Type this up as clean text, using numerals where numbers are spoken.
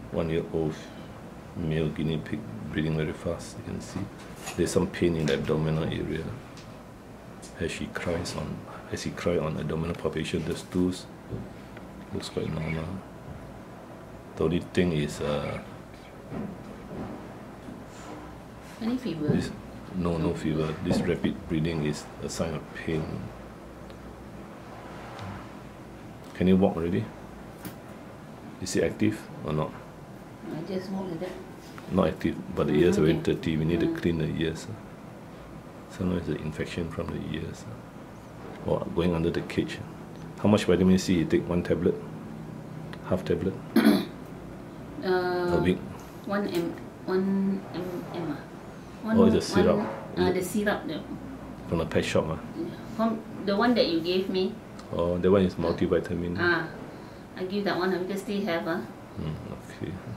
1-year-old male guinea pig breathing very fast. You can see there's some pain in the abdominal area. As he cried on abdominal palpation, the stools looks quite normal. The only thing is any fever? No fever. This rapid breathing is a sign of pain. Can you walk already? Is it active or not? I just walk like that. Not active, but the ears are very dirty. We need to clean the ears. Sometimes the infection from the ears or going under the cage. How much vitamin C you take? 1 tablet? Half tablet? A week? 1 ml. Or is it syrup? The syrup. From the pet shop? From the one that you gave me. Oh, that one is multivitamin. I give that one because they have. Okay.